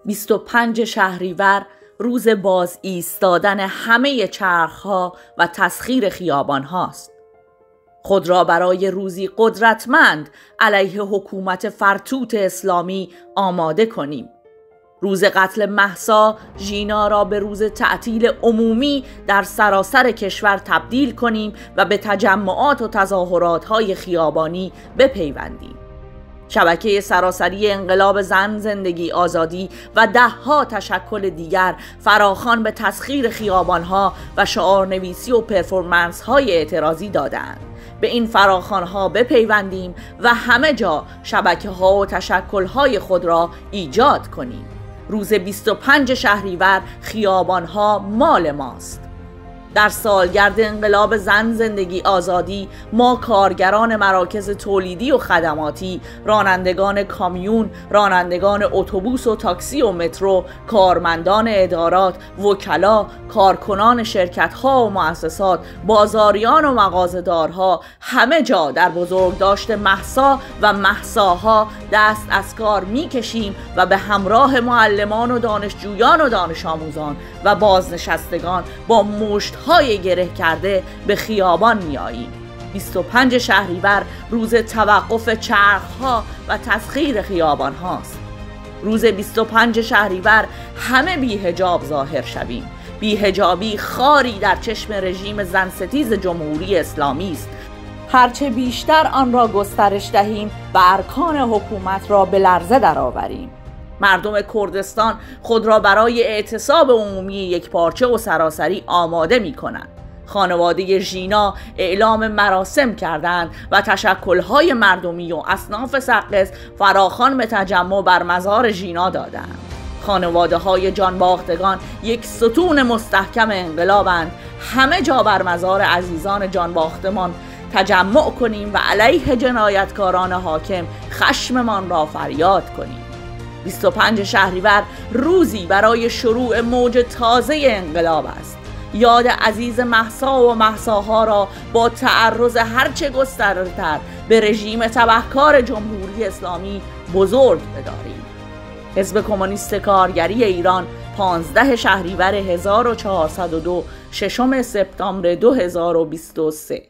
25 شهریور روز باز ایستادن همه چرخها و تسخیر خیابان هاست. خود را برای روزی قدرتمند علیه حکومت فرتوت اسلامی آماده کنیم. روز قتل مهسا ژینا را به روز تعطیل عمومی در سراسر کشور تبدیل کنیم و به تجمعات و تظاهرات‌های خیابانی بپیوندیم. شبکه سراسری انقلاب زن، زندگی، آزادی و دهها تشکل دیگر فراخوان به تسخیر خیابانها و شعارنویسی و پرفورمنس‌های اعتراضی دادند. به این فراخوان‌ها بپیوندیم و همه جا شبکه‌ها و تشکل‌های خود را ایجاد کنیم. روز 25 شهریور خیابان‌ها مال ماست. در سالگرد انقلاب زن، زندگی، آزادی ما کارگران مراکز تولیدی و خدماتی، رانندگان کامیون، رانندگان اتوبوس و تاکسی و مترو، کارمندان ادارات، وکلا، کارکنان شرکت‌ها و مؤسسات، بازاریان و مغازه‌دارها همه جا در بزرگداشت مهسا و مهساها دست از کار می‌کشیم و به همراه معلمان و دانشجویان و دانش آموزان و بازنشستگان با مشت‌های گره کرده به خیابان می‌آییم. 25 شهریور روز توقف چرخ‌ها و تسخیر خیابان هاست. روز 25 شهریور همه بی‌حجاب ظاهر شویم. بی‌حجابی خاری در چشم رژیم زنستیز جمهوری اسلامی است. هرچه بیشتر آن را گسترش دهیم و ارکان حکومت را به لرزه درآوریم. مردم کردستان خود را برای اعتصاب عمومی یکپارچه و سراسری آماده می کنند. خانواده ژینا اعلام مراسم کردند و تشکل‌های مردمی و اصناف سقز فراخوان به تجمع بر مزار ژینا دادند. خانواده‌های جانباختگان یک ستون مستحکم انقلابند. همه جا بر مزار عزیزان جانباختمان تجمع کنیم و علیه جنایتکاران حاکم خشممان را فریاد کنیم. 25 شهریور روزی برای شروع موج تازه انقلاب است. یاد عزیز مهسا و مهساها را با تعرض هرچه گسترده‌تر به رژیم تبهکار جمهوری اسلامی بزرگ بداریم. حزب کمونیست کارگری ایران 15 شهریور 1402 6 سپتامبر 2023